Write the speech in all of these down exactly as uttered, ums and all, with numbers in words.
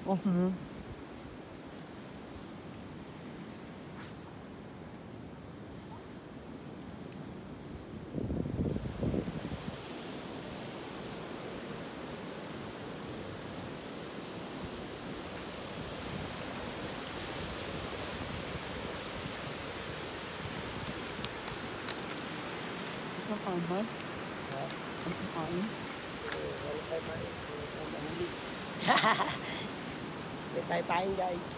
Afternoon. Ang kain ba? Ang kain? Wala tayo pain. Wala tayo pain, guys.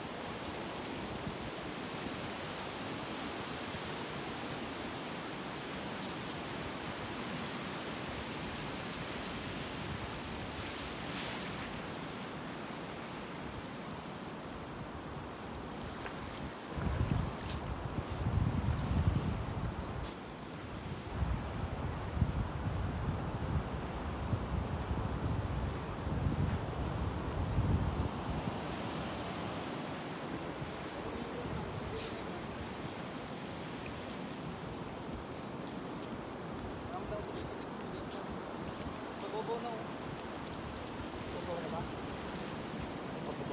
Magobo na oh. Magobo na ba? Magobo.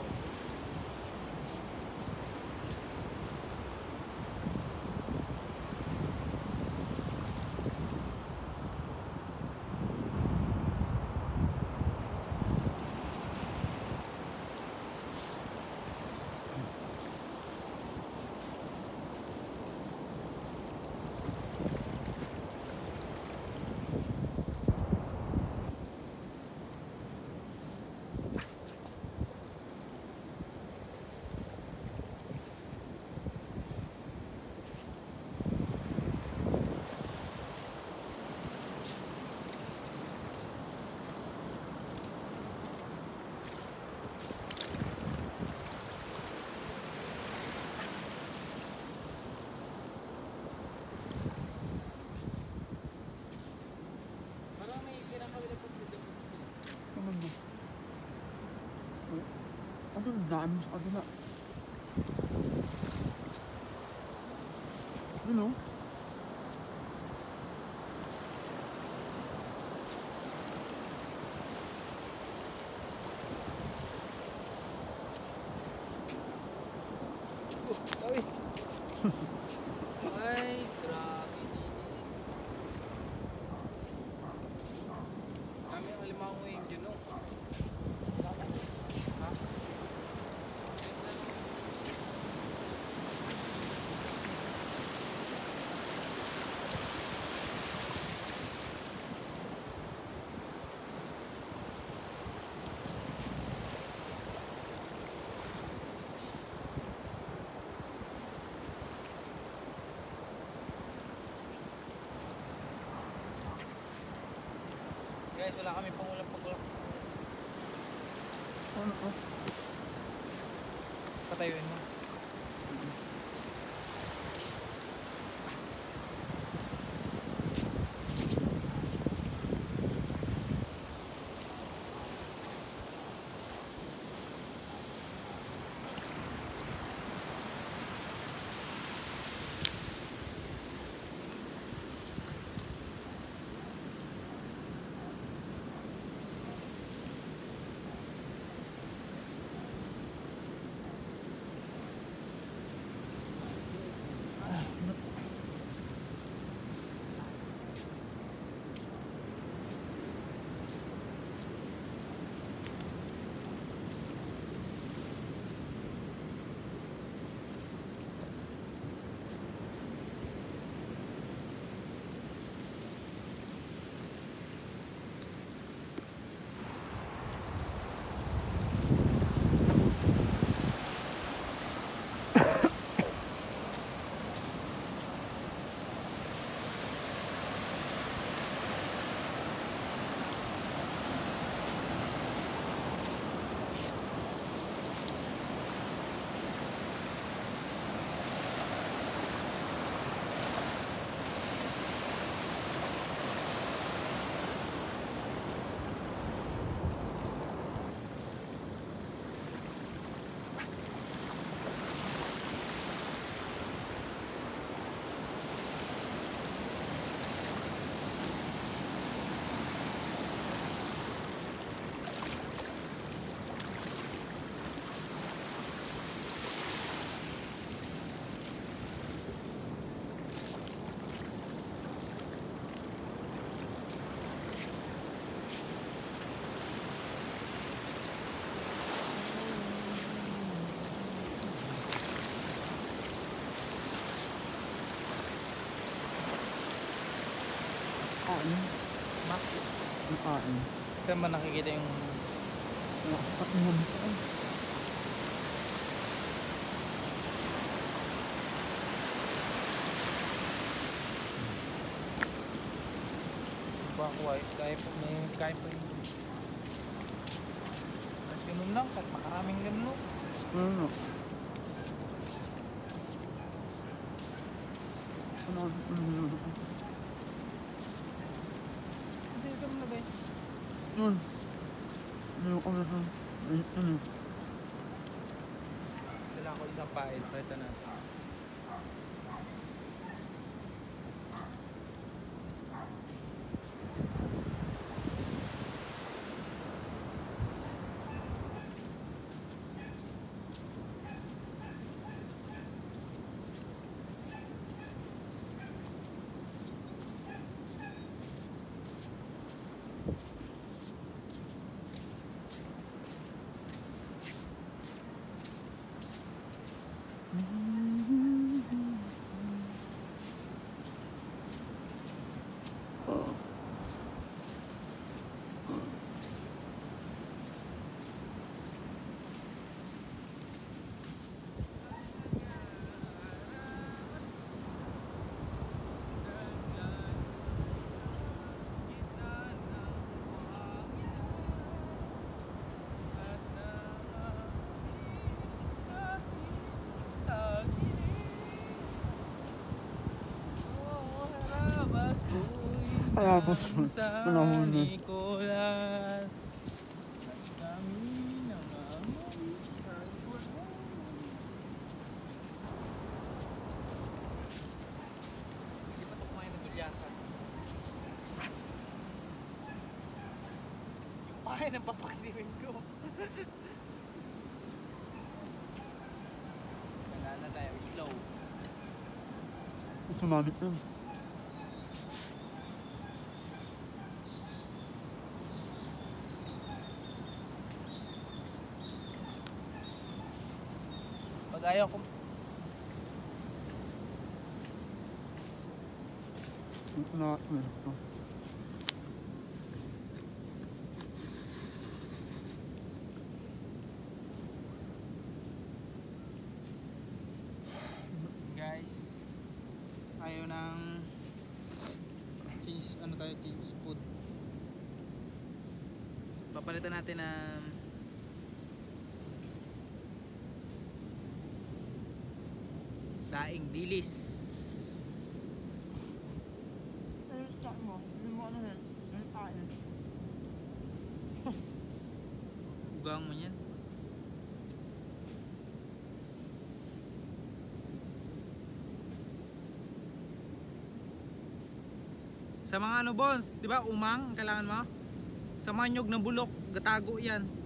Saan ba? Ano ang daan mo sa kabila? Ano? Ay! Ay, grabe din. Kami ang alimango yung dyan, no? Ha? Guys, wala kami pang ulang pag-ulang. Ano ka? Patayuin mo. Kain. Ma? Ang kain. Saan ba nakikita yung... Wala sa patingan ko. Ay. Bakuay, kaya po, may kaya po yung... At ganun lang, kahit makaraming ganun. Ano? Ano? Ano? Hindi, ito mo lagay. Yun. Ano ko na sa... Ano? Sila ko isang pail, preta natin. Kaya mas panahon na. Nicolas at kami nangangalis. Hindi pa ito kumain ng dulyasan. Yung pahay ng papaksiwin ko. Kailangan na tayo slow. Sumamit na. Pag ayaw ko Ito na ito. guys, ayaw ng change, ano tayo, change food. Papalitan natin ng daing dilis. Ay, start mo. Hindi mo ano yan. Ang kain. Ugang mo yan. Sa mga ano, Bones, di ba umang ang kailangan mo? Sa manyog ng bulok, gatago yan.